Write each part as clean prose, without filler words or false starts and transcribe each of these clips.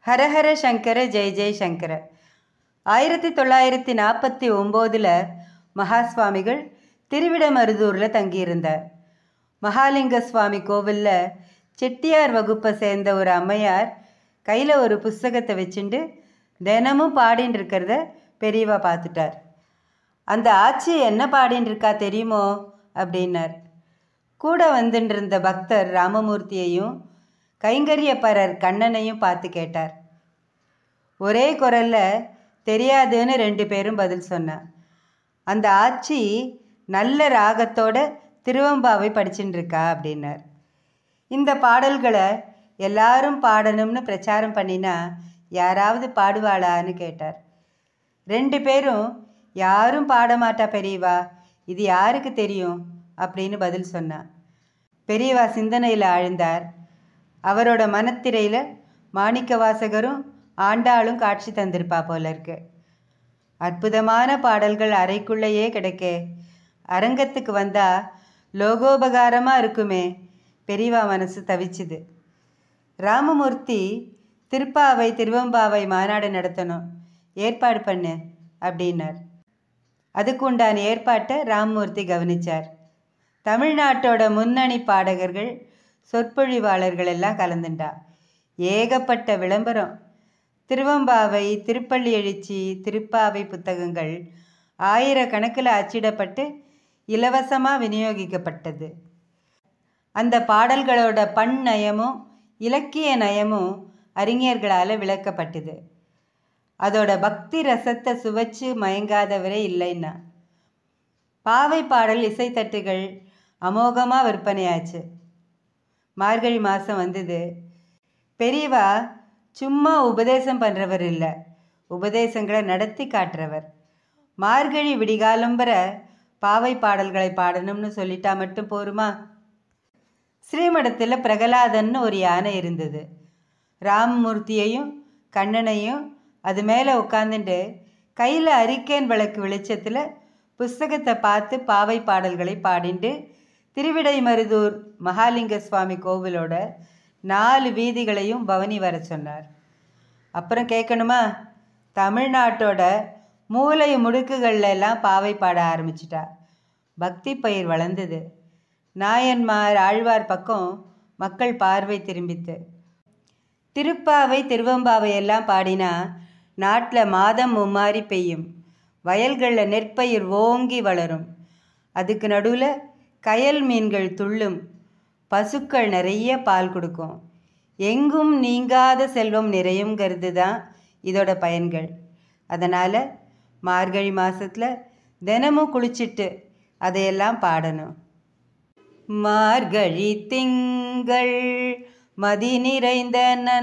ஹரஹர சங்கர ஜெய ஜெய சங்கர. 1949 மகாஸ்வாமிகள் திருவிடமருதூரில் தங்கியிருந்தார். மகாலிங்க சுவாமி கோவிலில் செட்டியார் வகுப்பை சேர்ந்த ஒரு அம்மையார் கையில் ஒரு புஸ்தகத்தை வச்சுட்டு தினமும் பாடின்னு இருக்கிறத பெரியவா பார்த்துட்டார். அந்த ஆச்சி என்ன பாடின்னு இருக்கா தெரியுமோ அப்படின்னார். கூட வந்துட்டு இருந்த பக்தர் ராமமூர்த்தியையும் கைங்கரியப்பரர் கண்ணனையும் பார்த்து கேட்டார். ஒரே குரலில் தெரியாதுன்னு 2 பேரும் பதில் சொன்னான். அந்த ஆச்சி நல்ல ராகத்தோட திருவம்பாவை படிச்சுட்டு இருக்கா அப்படின்னார். இந்த பாடல்களை எல்லாரும் பாடணும்னு பிரச்சாரம் பண்ணினா யாராவது பாடுவாளான்னு கேட்டார். 2 பேரும் யாரும் பாடமாட்டா பெரியவா, இது யாருக்கு தெரியும் அப்படின்னு பதில் சொன்னான். பெரியவா சிந்தனையில் ஆழ்ந்தார். அவரோட மனத்திரையில் மாணிக்க வாசகரும் ஆண்டாளும் காட்சி தந்திருப்பா போல இருக்கு. அற்புதமான பாடல்கள் அறைக்குள்ளேயே கிடைக்கே, அரங்கத்துக்கு வந்தால் லோகோபகாரமாக இருக்குமே. பெரியவா மனசு தவிச்சுது. ராமமூர்த்தி திருப்பாவை திருவம்பாவை மாநாடு நடத்தணும், ஏற்பாடு பண்ணு அப்படின்னார். அதுக்கு உண்டான ஏற்பாட்டை ராமமூர்த்தி கவனித்தார். தமிழ்நாட்டோட முன்னணி பாடகர்கள் சொற்பொழிவாளர்கள் எல்லாம் கலந்துண்டா. ஏகப்பட்ட விளம்பரம். திருவம்பாவை, திருப்பள்ளி எழுச்சி, திருப்பாவை புத்தகங்கள் ஆயிரக்கணக்கில் அச்சிடப்பட்டு இலவசமாக விநியோகிக்கப்பட்டது. அந்த பாடல்களோட பண் நயமும் இலக்கிய நயமும் அறிஞர்களால் விளக்கப்பட்டது. அதோட பக்தி ரசத்தை சுவைச்சு மயங்காதவரே இல்லைன்னா. பாவை பாடல் இசைத்தட்டுகள் அமோகமாக விற்பனையாச்சு. மார்கழி மாதம் வந்தது. பெரியவா சும்மா உபதேசம் பண்ணுறவர் இல்லை, உபதேசங்களை நடத்தி காட்டுறவர். மார்கழி விடிகாலம்பர பாவை பாடல்களை பாடணும்னு சொல்லிட்டா மட்டும் போருமா? ஸ்ரீமடத்தில் பிரகலாதன்னு ஒரு யானை இருந்தது. ராமமூர்த்தியையும் கண்ணனையும் அது மேலே உட்காந்துட்டு கையில் அரிக்கேன் விளக்கு வெளிச்சத்தில் புஸ்தகத்தை பார்த்து பாவை பாடல்களை பாடிண்டு திருவிடைமருதூர் மகாலிங்க சுவாமி கோவிலோட 4 வீதிகளையும் பவனி வர சொன்னார். அப்புறம் கேட்கணுமா, தமிழ்நாட்டோட மூலை முடுக்குகள்ல எல்லாம் பாவை பாட ஆரம்பிச்சிட்டா. பக்தி பயிர் வளர்ந்தது. நாயன்மார் ஆழ்வார் பக்கம் மக்கள் பார்வை திரும்பித்து. திருப்பாவை திருவம்பாவை எல்லாம் பாடினா நாட்டில் மாதம் மும்மாரி பெய்யும், வயல்களில் நெற்பயிர் ஓங்கி வளரும். அதுக்கு நடுவில் கயல் மீன்கள் துள்ளும், பசுக்கள் நிறைய பால் கொடுக்கும். எங்கும் நீங்காத செல்வம் நிறையுங்கிறது தான் இதோட பயன்கள். அதனால் மார்கழி மாதத்தில் தினமும் குளிச்சுட்டு அதையெல்லாம் பாடணும். மார்கழி திங்கள் மதி நிறைந்த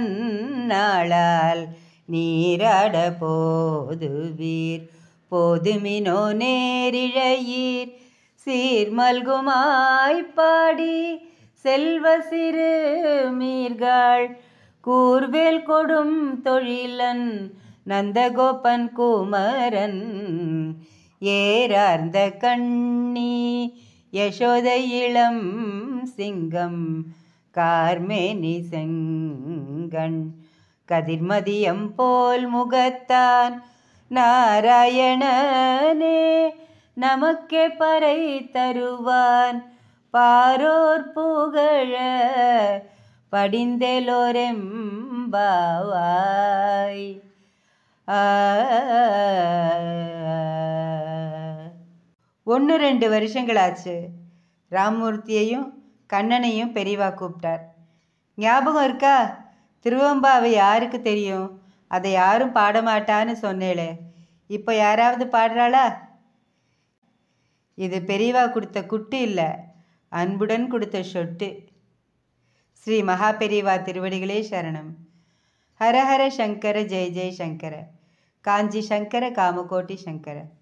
நன்னாளால் நீராட போதுவீர், போதுமினோ நேரிழையீர், சீர்மல்குமாய் பாடி செல்வ சிறு மீர்கள், கூர்வேல் கொடும் தொழிலன் நந்தகோபன் குமரன், ஏறார்ந்த கண்ணி யசோதை இளம் சிங்கம், கார்மேனி செங்கண் கதிர்மதியம் போல் முகத்தான், நாராயணனே நமக்கே பறை தருவான், பாரோர் புகழ படிந்தெலோரெம்பாவாய். 1-2 வருஷங்களாச்சு. ராமமூர்த்தியையும் கண்ணனையும் பெரியவா கூப்பிட்டார். ஞாபகம் இருக்கா, திருவம்பாவை யாருக்கு தெரியும், அதை யாரும் பாடமாட்டான்னு சொன்னேளே, இப்போ யாராவது பாடுறாளா? இது பெரியவா கொடுத்த குட்டு இல்லை, அன்புடன் கொடுத்த சொட்டு. ஸ்ரீ மகா பெரியவா திருவடிகளே சரணம். ஹரஹர சங்கர ஜெய ஜெய சங்கர. காஞ்சி சங்கர காமகோட்டி சங்கர.